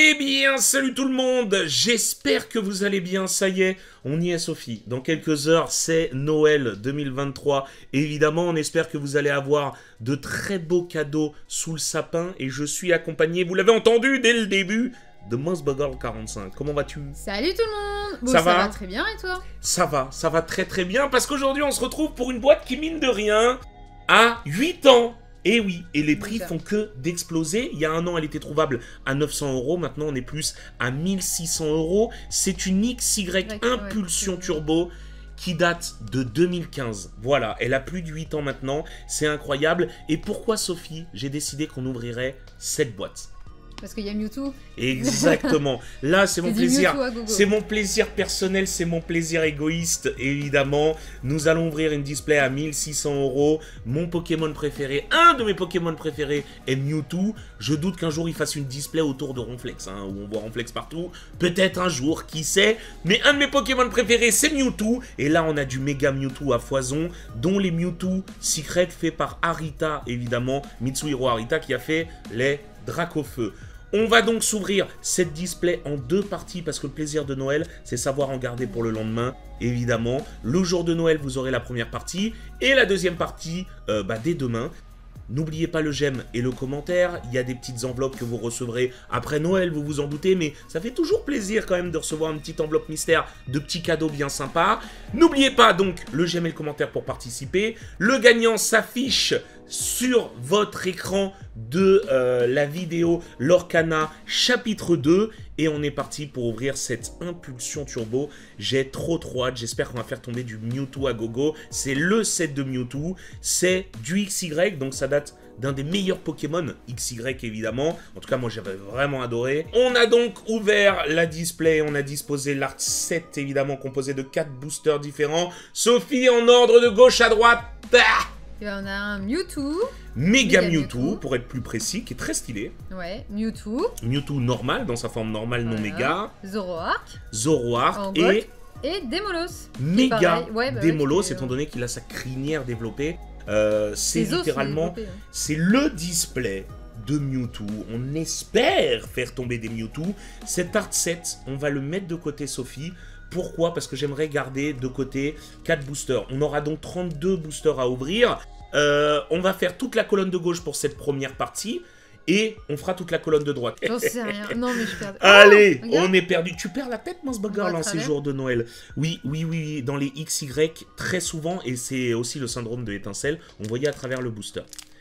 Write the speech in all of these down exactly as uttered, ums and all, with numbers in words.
Eh bien, salut tout le monde, j'espère que vous allez bien, ça y est, on y est Sophie. Dans quelques heures, c'est Noël deux mille vingt-trois. Évidemment, on espère que vous allez avoir de très beaux cadeaux sous le sapin. Et je suis accompagné, vous l'avez entendu dès le début, de Mosbuggle quarante-cinq. Comment vas-tu? Salut tout le monde. Bon, ça, ça va, va très bien et toi? Ça va, ça va très très bien parce qu'aujourd'hui on se retrouve pour une boîte qui mine de rien à huit ans. Et oui, et les prix font que d'exploser. Il y a un an, elle était trouvable à neuf cents euros. Maintenant, on est plus à mille six cents euros. C'est une X Y Impulsion Turbo qui date de deux mille quinze. Voilà, elle a plus de huit ans maintenant. C'est incroyable. Et pourquoi, Sophie, j'ai décidé qu'on ouvrirait cette boîte? Parce qu'il y a Mewtwo. Exactement. Là, c'est mon plaisir. C'est mon plaisir personnel, c'est mon plaisir égoïste, évidemment. Nous allons ouvrir une display à mille six cents euros. Mon Pokémon préféré, un de mes Pokémon préférés est Mewtwo. Je doute qu'un jour il fasse une display autour de Ronflex, hein, où on voit Ronflex partout. Peut-être un jour, qui sait. Mais un de mes Pokémon préférés, c'est Mewtwo. Et là, on a du méga Mewtwo à foison, dont les Mewtwo Secret faits par Arita, évidemment. Mitsuhiro Arita qui a fait les Dracofeu. On va donc s'ouvrir cette display en deux parties parce que le plaisir de Noël, c'est savoir en garder pour le lendemain, évidemment. Le jour de Noël, vous aurez la première partie et la deuxième partie euh, bah, dès demain. N'oubliez pas le j'aime et le commentaire, il y a des petites enveloppes que vous recevrez après Noël, vous vous en doutez, mais ça fait toujours plaisir quand même de recevoir une petite enveloppe mystère de petits cadeaux bien sympas. N'oubliez pas donc le j'aime et le commentaire pour participer. Le gagnant s'affiche sur votre écran de euh, la vidéo Lorcana chapitre deux. Et on est parti pour ouvrir cette Impulsion Turbo. J'ai trop trop hâte. J'espère qu'on va faire tomber du Mewtwo à gogo. C'est le set de Mewtwo. C'est du X Y. Donc ça date d'un des meilleurs Pokémon. X Y évidemment. En tout cas, moi j'avais vraiment adoré. On a donc ouvert la display. On a disposé l'art set évidemment composé de quatre boosters différents. Sophie en ordre de gauche à droite. Ah, et ben on a un Mewtwo. Méga Mewtwo, Mewtwo, pour être plus précis, qui est très stylé. Ouais, Mewtwo. Mewtwo normal, dans sa forme normale, voilà. Non méga. Zoroark. Zoroark et... Et Démolos. Méga ouais, bah Démolos, ouais, étant donné qu'il a sa crinière développée. Euh, c'est littéralement... Ouais. C'est le display de Mewtwo. On espère faire tomber des Mewtwo. Cet art set, on va le mettre de côté, Sophie. Pourquoi? Parce que j'aimerais garder de côté quatre boosters. On aura donc trente-deux boosters à ouvrir. Euh, on va faire toute la colonne de gauche pour cette première partie. Et on fera toute la colonne de droite. J'en sais rien. Non, mais je perds. Allez, oh, on est perdu. Tu perds la tête, Mosbuggle, en ces jours de Noël. Oui, oui, oui, oui. Dans les X Y, très souvent, et c'est aussi le syndrome de l'étincelle, on voyait à travers le booster.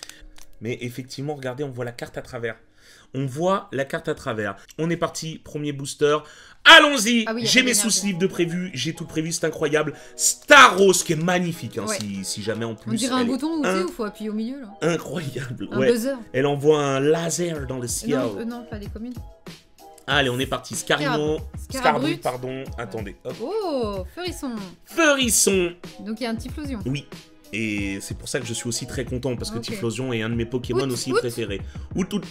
Mais effectivement, regardez, on voit la carte à travers. On voit la carte à travers. On est parti, premier booster. Allons-y, ah oui, j'ai mes sous-sleeves de prévu, j'ai tout prévu, c'est incroyable. Staros, qui est magnifique, hein, ouais. si, si jamais en plus... On dirait un bouton où il faut appuyer au milieu, là. Incroyable, un ouais. buzzer. Elle envoie un laser dans le ciel. Non, euh, non, pas les communes. Allez, on est parti. Scarino, Scarbrut, pardon. Attendez, hop. Oh, Feurisson. Feurisson. Donc il y a un Typhlosion. Oui. Et c'est pour ça que je suis aussi très content, parce que okay. Typhlosion est un de mes Pokémon aussi out. préférés. Out, out.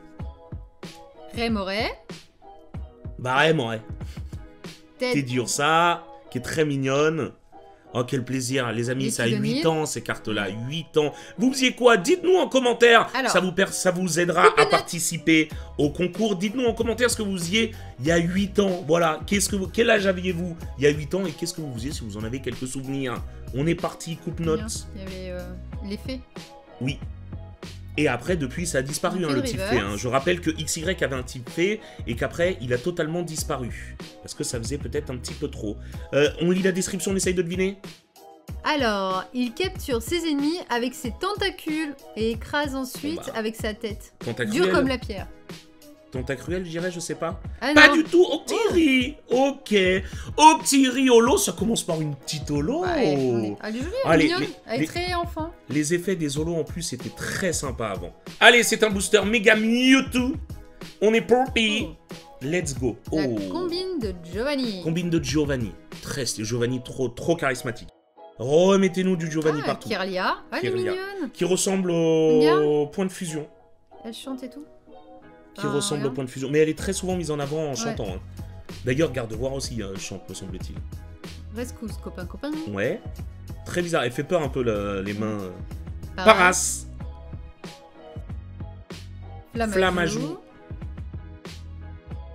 Rémoret. Bah, Rémoret. T'es dur ça, qui est très mignonne. Oh, quel plaisir, les amis, ça a huit ans, ces cartes-là, huit ans. Vous faisiez quoi? Dites-nous en commentaire. Alors, ça, vous ça vous aidera à participer au concours. Dites-nous en commentaire ce que vous faisiez il y a huit ans. Voilà, qu'est-ce que vous, quel âge aviez-vous il y a huit ans et qu'est-ce que vous faisiez si vous en avez quelques souvenirs? On est parti, coupe notes. Il y avait euh, l'effet. Oui. Et après, depuis, ça a disparu, hein, le type fait. Hein. Je rappelle que X Y avait un type fait et qu'après, il a totalement disparu. Parce que ça faisait peut-être un petit peu trop. Euh, on lit la description, on essaye de deviner? Alors, il capture ses ennemis avec ses tentacules et écrase ensuite oh bah. avec sa tête. Tentacruel. Dur comme la pierre. Tentacruel, je dirais, je sais pas. Ah pas non. du tout, Octiri. Oh. Ok. Octiri Holo, ça commence par une petite Holo. Ouais, elle est jolie, elle est mignonne. Elle est très enfant. Les effets des Holos en plus étaient très sympas avant. Allez, c'est un booster méga Mewtwo. On est parti. Oh. Let's go. Oh. La combine de Giovanni. Combine de Giovanni. Très, Giovanni trop, trop charismatique. Remettez-nous du Giovanni ah, partout. Kirlia. Ah, elle est mignonne. Qui ressemble au... au point de fusion. Elle chante et tout. Qui ah, ressemble rien. au point de fusion. Mais elle est très souvent mise en avant en ouais. chantant. Hein. D'ailleurs, Gardevoir aussi euh, chante, me semble-t-il. Rescousse, copain, copain. Ouais. Très bizarre. Elle fait peur un peu le, les mains. Euh... Paras. Flammajou.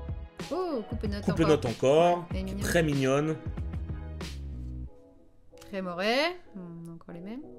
Oh, coupe-note coupe encore. encore. Ouais, très mignonne. Crémoret. On a encore les mêmes.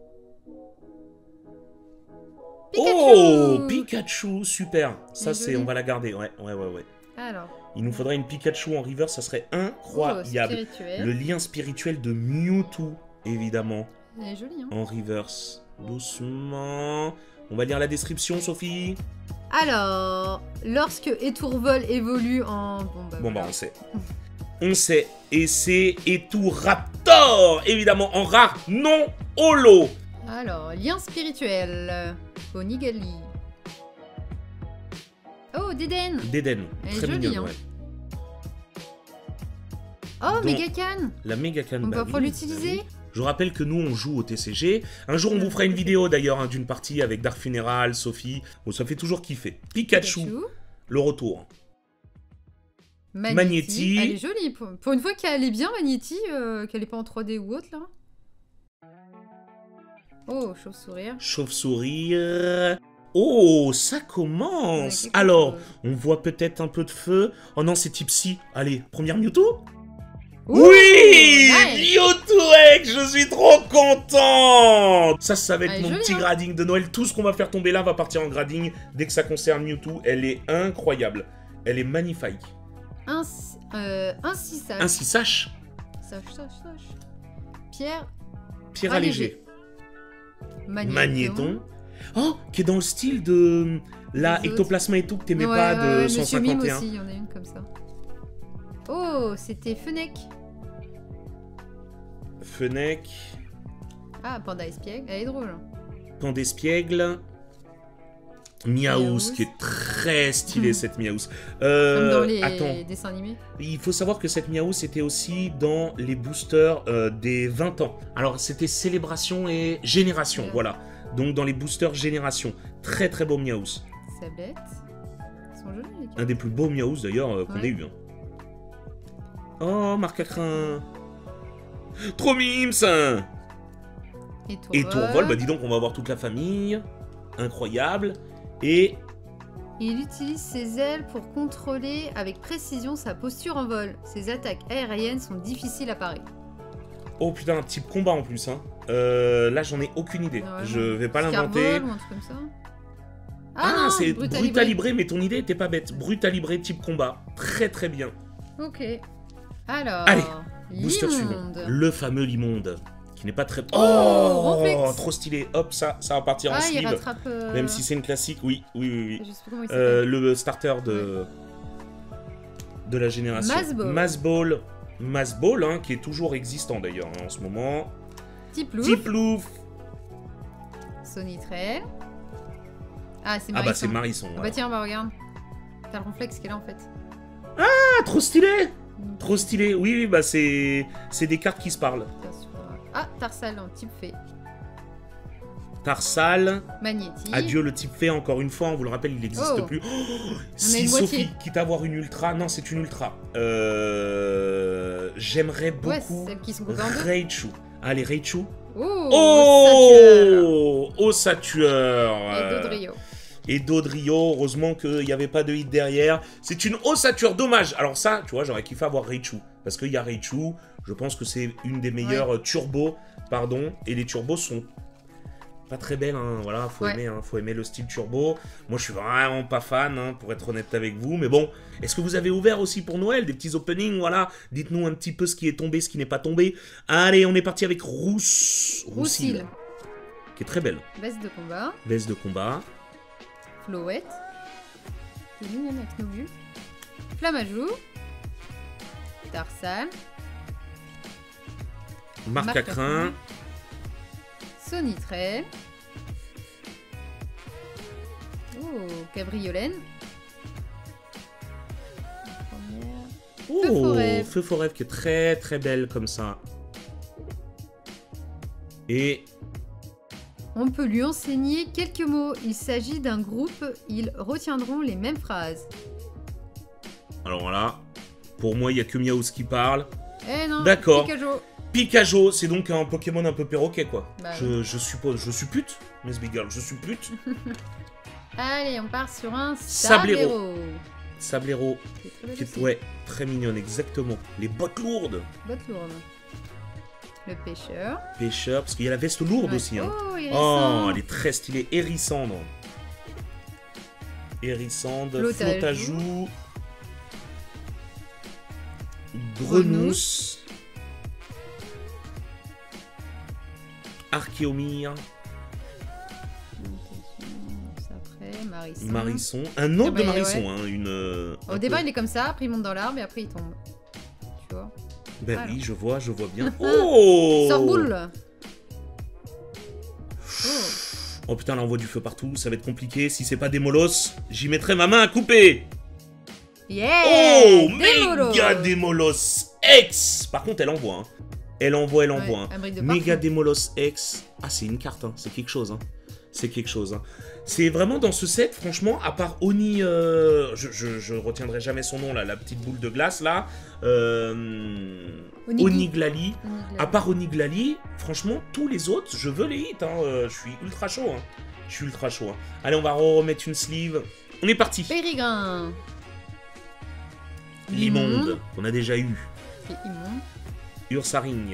Pikachu. Oh, Pikachu, super. Ça, c'est, on va la garder. Ouais, ouais, ouais, ouais. Alors. Il nous faudrait une Pikachu en reverse, ça serait incroyable. Oh, le lien spirituel de Mewtwo, évidemment. Elle est jolie, hein. En reverse. Doucement. On va lire la description, Sophie. Alors, lorsque Etourvol évolue en... Bon, bah, bon, bah on sait. On sait. Et c'est Etouraptor, évidemment, en rare non holo. Alors, lien spirituel. Onigali. Oh, Deden. Deden. Très mignonne, hein. Ouais. Oh, Megacan. La Megacan. On bah va oui, pouvoir l'utiliser. Bah oui. Je rappelle que nous, on joue au T C G. Un jour, on vous fera une vidéo, d'ailleurs, hein, d'une partie avec Dark Funeral, Sophie. Bon, ça fait toujours kiffer. Pikachu, Pikachu. Le retour. Magnéti. Magnéti. Elle est jolie. Pour, pour une fois qu'elle est bien, Magnéti, euh, qu'elle est pas en trois D ou autre, là. Oh, chauve-sourire. Chauve-sourire. Oh, ça commence. Alors, on voit peut-être un peu de feu. Oh non, c'est Tipsy. Allez, première Mewtwo. Ouh, oui, nice. Mewtwo X, je suis trop content. Ça, ça va être Allez, mon joli, petit hein. grading de Noël. Tout ce qu'on va faire tomber là va partir en grading. Dès que ça concerne Mewtwo, elle est incroyable. Elle est magnifique. Un, euh, un six-sache. Un six-sache. Sache, sache, sache. Pierre. Pierre allégé. Magnéton. Magnéton. Oh, qui est dans le style de la Ectoplasma et tout que t'aimais ouais, pas de ouais, cent cinquante et un. Monsieur Mime aussi, il y en a une comme ça. Oh, c'était Fennec. Fennec. Ah, Panda Espiègle, elle est drôle. Panda Espiègle. Miaouz, qui est très stylée, mmh. cette Miaouz. Euh, Comme dans les attends. dessins animés. Il faut savoir que cette Miaouz était aussi dans les boosters euh, des vingt ans. Alors, c'était Célébration et Génération, ouais. Voilà. Donc, dans les boosters Génération. Très, très beau Miaouz. Sablette. Ils sont jolis, les gars. Un des plus beaux Miaouz, d'ailleurs, euh, qu'on ouais. ait eu. Hein. Oh, marque à crin. Trop mimes. Et Tourvol. Et Tourvol, bah dis donc, on va avoir toute la famille. Incroyable. Et... Il utilise ses ailes pour contrôler avec précision sa posture en vol. Ses attaques aériennes sont difficiles à parer. Oh putain, un type combat en plus. Hein. Euh, là, j'en ai aucune idée. Ouais, je vais pas l'inventer. Ah, ah c'est Brutalibré, mais ton idée était pas bête. Brutalibré type combat. Très très bien. Ok. Alors... Allez, booster suivant. Le fameux Limonde. Qui n'est pas très... Oh, oh trop stylé. Hop, ça, ça va partir ah, en sleeve. Rattrape, euh... Même si c'est une classique, oui, oui, oui. oui. Je sais pas comment il euh, le starter de... de la génération. Masball. Masball. Masball, hein, qui est toujours existant d'ailleurs hein, en ce moment. Tiplouf. Tiplouf. Sonitrel. Ah, c'est Marisson. Ah bah c'est Marisson. Ah bah tiens, bah regarde. T'as le Ronflex qui est là en fait. Ah, trop stylé. Trop stylé. Oui, oui, bah c'est c'est des cartes qui se parlent. Ah, Tarsal en type fée. Tarsal. Magnéti. Adieu le type fée, encore une fois, on vous le rappelle, il n'existe oh. plus. Oh, si Sophie, quitte à avoir une ultra, non, c'est une ultra. Euh... J'aimerais beaucoup ouais, celles qui sont Raichu. Allez, Raichu. Oh, oh Ossatueur. Et Dodrio. Et Dodrio, heureusement qu'il n'y avait pas de hit derrière. C'est une Ossature, dommage. Alors ça, tu vois, j'aurais kiffé avoir Raichu. Parce qu'il y a Raichu, je pense que c'est une des meilleures ouais. turbos, pardon. Et les turbos sont pas très belles, hein. Voilà, faut ouais. aimer, hein. Faut aimer le style turbo. Moi, je suis vraiment pas fan, hein, pour être honnête avec vous. Mais bon, est-ce que vous avez ouvert aussi pour Noël des petits openings, voilà. Dites-nous un petit peu ce qui est tombé, ce qui n'est pas tombé. Allez, on est parti avec Rousse... Roussil. Qui est très belle. Baisse de combat. Baisse de combat. Floette. C'est mignonne avec nos vues. Flamajou. Tarsal. Marque à crin. Sonitrel. Oh, Cabriolène. Oh, Feu Forêt. Feu Forêt qui est très très belle comme ça. Et... On peut lui enseigner quelques mots. Il s'agit d'un groupe, ils retiendront les mêmes phrases. Alors là, pour moi, il n'y a que Miaouz qui parle. Eh non, d'accord. Pikajo. Pikajo, c'est donc un Pokémon un peu perroquet, quoi. Bah, je, oui. je suppose. Je suis pute, Miss Big Girl, je suis pute. Allez, on part sur un Sablero. Sablero. Qui est, ouais, très mignonne, exactement. Les bottes lourdes. Bottes lourdes. Le pêcheur. Pêcheur, parce qu'il y a la veste lourde ouais. aussi. Hein. Oh, hérissant. Oh, elle est très stylée. Hérissandre. Hérissandre. Flotajou. Grenousse. Archéomire. Après, Marisson. Marisson. Un autre ah bah, de Marisson. Ouais. Hein, une, euh, Au départ, peu... il est comme ça, après il monte dans l'arbre et après il tombe. Tu vois. Ben alors. Oui, je vois, je vois bien. Oh Sorboule. Oh. Oh putain, là on voit du feu partout, ça va être compliqué. Si c'est pas des molosses, j'y mettrai ma main à couper. Yeah. Oh, méga Démolos X. Par contre, elle envoie. Hein. Elle envoie, elle envoie. Ouais, hein. Méga Démolos X. Ah, c'est une carte, hein. C'est quelque chose. Hein. C'est quelque chose. Hein. C'est vraiment dans ce set, franchement, à part Oni, euh, je, je, je retiendrai jamais son nom là, la petite boule de glace là, euh, Oniglali. À part Oniglali, franchement, tous les autres, je veux les hits. Hein. Euh, je suis ultra chaud. Hein. Je suis ultra chaud. Hein. Allez, on va remettre une sleeve. On est parti. Périgrin. L'immonde, qu'on a déjà eu. Immonde. Ursarigne.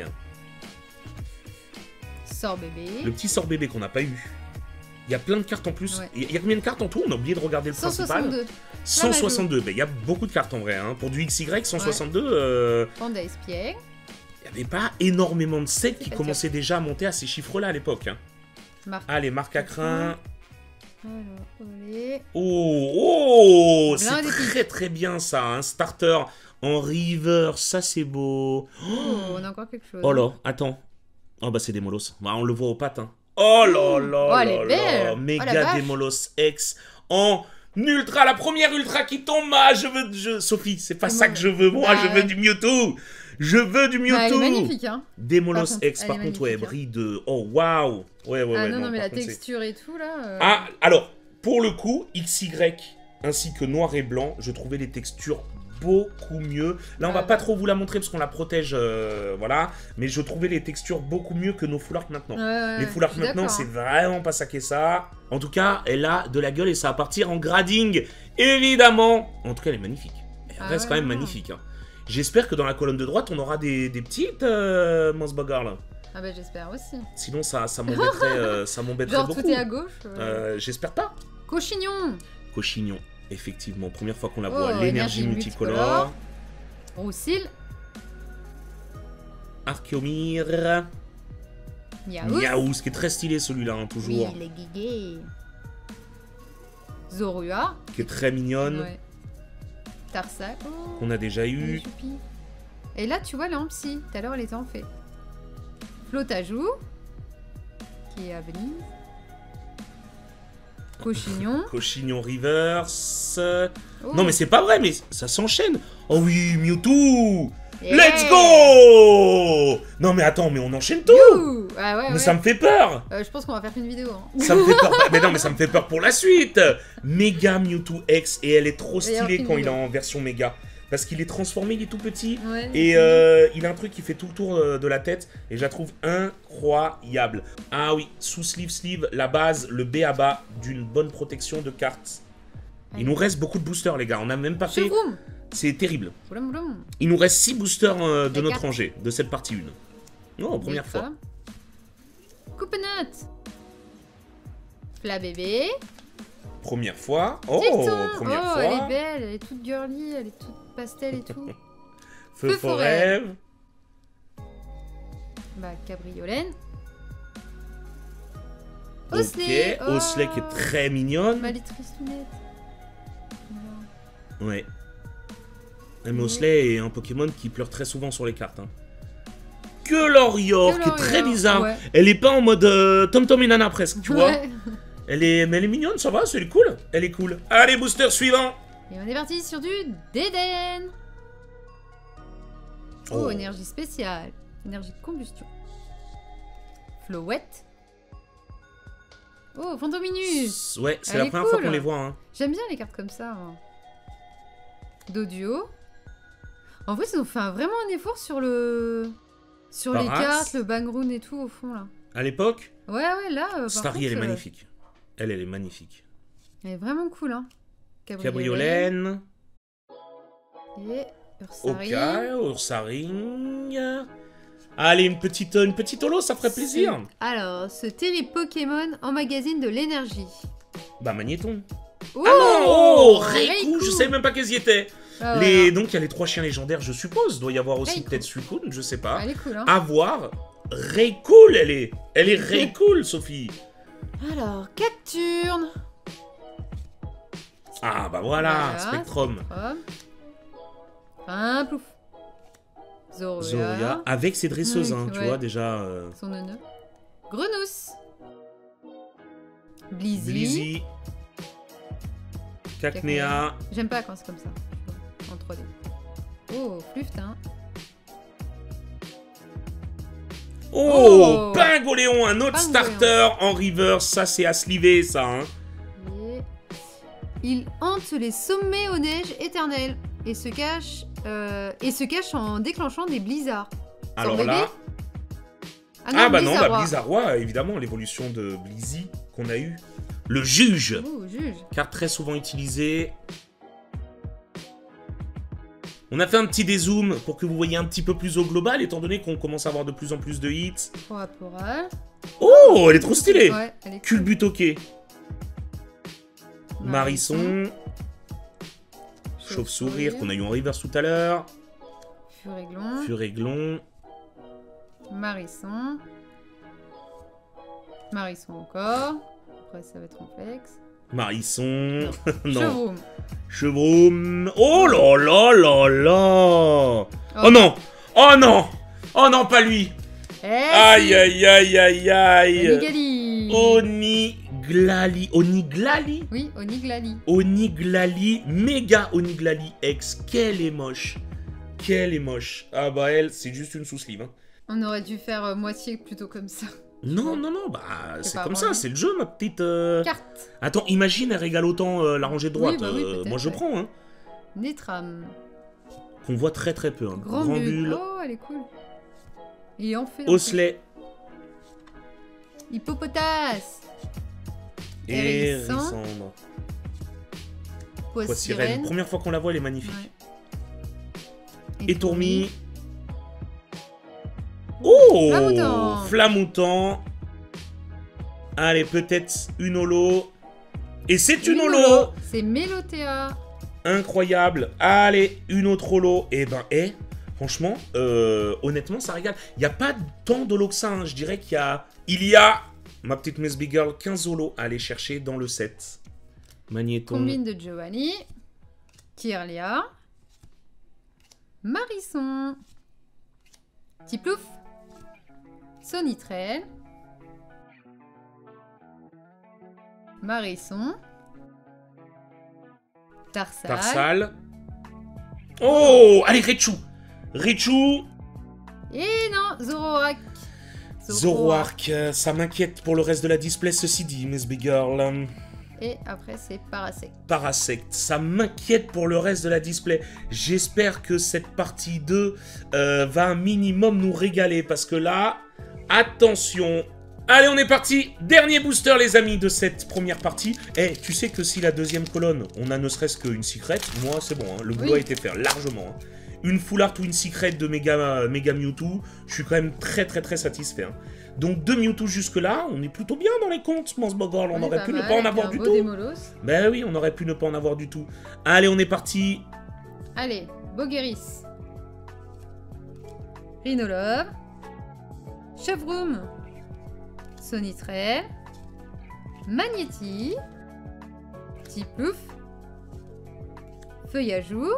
Sort bébé. Le petit sort bébé qu'on n'a pas eu. Il y a plein de cartes en plus. Ouais. Il y a combien de cartes en tout? On a oublié de regarder le cent soixante-deux. principal. cent soixante-deux. Ben, il y a beaucoup de cartes en vrai. Hein. Pour du X Y, cent soixante-deux. Ouais. Euh... Panda espiègle. Il n'y avait pas énormément de sets qui commençaient déjà à monter à ces chiffres-là à l'époque. Hein. Marque. Allez, marque à crin. Alors, olé. Oh, oh c'est très très bien ça. Un starter en river, ça c'est beau. Oh, on a encore quelque chose. Oh là, attends. Oh bah c'est des molosses. Bah, on le voit aux pattes. Hein. Oh là là, oh, là, là. Méga oh, Démolos X en ultra, la première ultra qui tombe. Ah, je veux, je... Sophie, c'est pas ça que je veux. Moi, bah, je veux du Mewtwo. Je veux du Mewtwo. Bah, elle est magnifique, hein. Démolos par X, par contre, ouais, brille de. Oh waouh. Ouais, ouais, ah, ouais. non, non, non mais la contre, texture et tout là. Euh... Ah, alors, pour le coup, X Y ainsi que noir et blanc, je trouvais les textures beaucoup mieux. Là, on va pas trop vous la montrer parce qu'on la protège, euh, voilà. Mais je trouvais les textures beaucoup mieux que nos Full Art maintenant. Ouais, les Full Art maintenant, c'est vraiment pas ça qu'est ça. En tout cas, elle a de la gueule et ça va partir en grading, évidemment. En tout cas, elle est magnifique. Elle ah, reste ouais, quand même ouais. magnifique. Hein. J'espère que dans la colonne de droite, on aura des, des petites euh, Monsbugger là. Ah bah j'espère aussi. Sinon, ça, ça m'embêterait euh, ça m'embêterait beaucoup. Genre tout est à gauche euh... euh, J'espère pas. Cochignon. Cochignon. Effectivement, première fois qu'on la oh, voit, l'énergie multicolore. Roussil. Archéomire. Miaous. Miaous, qui est très stylé celui-là, hein, toujours. Oui, les guigués. Zorua. Qui est très mignonne. Ouais. Tarsac. Oh. Qu'on a déjà eu. Et là, tu vois, elle est en psy. Tout à l'heure, elle était en fait. Flotajou. Qui est à Venise. Cochignon. Cochignon reverse. Oh. Non mais c'est pas vrai, mais ça s'enchaîne. Oh oui, Mewtwo. Yeah. Let's go. Non mais attends, mais on enchaîne tout. Ah ouais, mais ouais. ça me fait peur. Euh, je pense qu'on va faire une vidéo. Hein. Ça me fait peur. Mais non mais ça me fait peur pour la suite. Méga Mewtwo X et elle est trop stylée quand il est en version méga. Parce qu'il est transformé, il est tout petit. Ouais, et euh, il a un truc qui fait tout le tour de la tête. Et je la trouve incroyable. Ah oui, sous sleeve sleeve, la base, le B à bas d'une bonne protection de cartes. Il nous reste beaucoup de boosters, les gars. On n'a même pas fait... C'est terrible. Il nous reste six boosters euh, de notre rangée, de cette partie un. Oh, première fois. Coupenut. Fla bébé. Première fois. Oh, première oh, fois. Elle est belle, elle est toute girly, elle est toute pastel et tout. Feu, Feu forêt. Bah, cabriolène. Ok, Osley, oh. Osley qui est très mignonne. Malitristounette. Voilà. Ouais. Mais Osley est un Pokémon qui pleure très souvent sur les cartes. Hein. Que Lorior, qui est très bizarre. Ouais. Elle est pas en mode euh, Tom Tom et Nana presque, tu vois. Ouais. Elle est, mais elle est mignonne, ça va, c'est cool. Elle est cool. Allez, booster suivant. Et on est parti sur du Déden. Oh, oh, énergie spéciale. Énergie de combustion. Flowette. Oh, Fantominus. Ouais, c'est la première cool. fois qu'on les voit. Hein. J'aime bien les cartes comme ça. Hein. Doduo. En fait, ils ont fait un, vraiment un effort sur le... Sur Parax. Les cartes, le Bangroon et tout, au fond, là. À l'époque. Ouais, ouais, là... Euh, Starry, contre, elle est euh... magnifique. Elle, elle est magnifique. Elle est vraiment cool, hein. Cabriolène. Et Ursaring. Ok, Ursaring. Allez, une petite, une petite holo, ça ferait plaisir. Alors, ce terrible Pokémon emmagasine de l'énergie. Bah, Magnéton. Oh, ah non, oh, Raikou. Raikou, je savais même pas qu'ils y étaient. Ah, les... voilà. Donc, il y a les trois chiens légendaires, je suppose. Doit y avoir aussi peut-être Suicune, je sais pas. Elle est cool, hein. À voir. Raicool, elle est. Elle est Raicool, Sophie. Alors, Cacturne. Ah, bah voilà, voilà Spectrum. Spectrum. Un plouf. Zoroya. Zoroya, avec ses dresseuses, Oui, hein, tu ouais. vois, déjà... Euh... Son neuneu. Grenousse. Blizzy. Blizzy. Cacnea. J'aime pas quand c'est comme ça. En trois D. Oh, Fluftin. Oh, Oh, Pingoléon, un autre Pingoléon. starter en reverse. Ça, c'est à sliver, ça. Hein. Et... Il hante les sommets aux neiges éternelles et se cache, euh, et se cache en déclenchant des blizzards. Sans Alors bébé là... Ah, non, Ah bah non, bah Blizzardroid. Blizzardroid, évidemment, l'évolution de Blizzy qu'on a eu. Le juge. Ouh, juge. Carte très souvent utilisée. On a fait un petit dézoom pour que vous voyez un petit peu plus au global, étant donné qu'on commence à avoir de plus en plus de hits. Proaporal. Oh, elle est trop stylée. Ouais, elle est cool. Culbutoqué. Marisson. Chauve-sourire qu'on a eu en reverse tout à l'heure. Furéglon. Furéglon. Marisson. Marisson encore. Après, ça va être complexe. Marisson. Non. Chevroom. Chevroom. Oh là là là là. Oh, Oh non. Oh non. Oh non, pas lui. Eh, Aïe si. aïe aïe aïe aïe. Onigali. Oniglali. Oniglali. Oui, Oniglali. Oniglali. Méga Oniglali X. Quelle est moche. Quelle est moche. Ah bah elle, c'est juste une sous-sleeve. Hein. On aurait dû faire euh, moitié plutôt comme ça. Non, non, non, bah C'est c'est pas comme vraiment ça, c'est le jeu, ma petite... euh, Carte. Attends, imagine, elle régale autant euh, la rangée de droite. Oui, bah oui, euh, peut-être, moi, je ouais. prends, hein. Nétram. Qu'on voit très très peu. Hein. Grand, Grand bulle. bulle. Oh, elle est cool. Et en fait. Osselet. Hippopotas. Et Hérissant. Rissandre. Poissirène. Poissirène. Première fois qu'on la voit, elle est magnifique. Ouais. Et Tourmi. Oh, Flamoutant. Flamoutant. Allez, peut-être une holo. Et c'est une, Une holo. holo. C'est Mélotéa. Incroyable. Allez, une autre holo. Et ben, eh, franchement, euh, honnêtement, ça régale. Il n'y a pas tant d'holo que ça. Hein. Je dirais qu'il y a... Il y a, ma petite Miss Big Girl, quinze holos à aller chercher dans le set. Magnéton. Combine de Giovanni. Kirlia. Marisson. Tiplouf. Sonitrel. Marisson. Tarsal. Tarsal. Oh, allez, Raichu. Raichu. Et non, Zoroark. Zoroark, euh, ça m'inquiète pour le reste de la display, ceci dit, Miss Big Girl. Et après, c'est Parasect. Parasect, ça m'inquiète pour le reste de la display. J'espère que cette partie deux euh, va un minimum nous régaler, parce que là, attention. Allez, on est parti. Dernier booster, les amis, de cette première partie. Eh, tu sais que si la deuxième colonne, on a ne serait-ce qu'une secret, moi, c'est bon, hein, le boulot Oui. a été fait, largement. Hein. Une full art ou une secret de Mega, Mega Mewtwo, je suis quand même très très très satisfait. Hein. Donc deux Mewtwo jusque-là, on est plutôt bien dans les comptes, Mons Bogorl, on Oui, aurait pas pu mal, ne pas en avec avoir un du beau tout. Démolos. Ben oui, on aurait pu ne pas en avoir du tout. Allez, on est parti. Allez, Bogeris. Rhinolove. Chevroom. Sonitrel. Magnéti. Tiplouf. Feuillajou.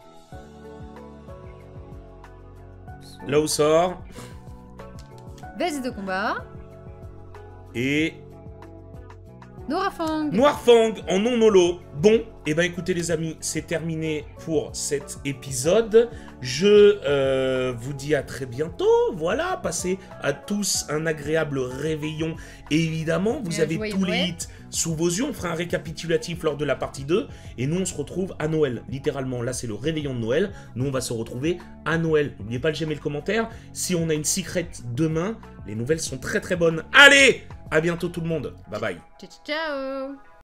Là où sort. Veste de combat. Et... Noirfang. Noirfang en non-holo. Bon, et ben écoutez les amis, c'est terminé pour cet épisode. Je euh, vous dis à très bientôt. Voilà, passez à tous un agréable réveillon. Et évidemment, vous Et un avez joyeux tous les Noël. hits sous vos yeux. On fera un récapitulatif lors de la partie deux. Et nous, on se retrouve à Noël. Littéralement, là, c'est le réveillon de Noël. Nous, on va se retrouver à Noël. N'oubliez pas de j'aimer le commentaire. Si on a une secret demain, les nouvelles sont très très bonnes. Allez, à bientôt tout le monde. Bye bye. Ciao, ciao.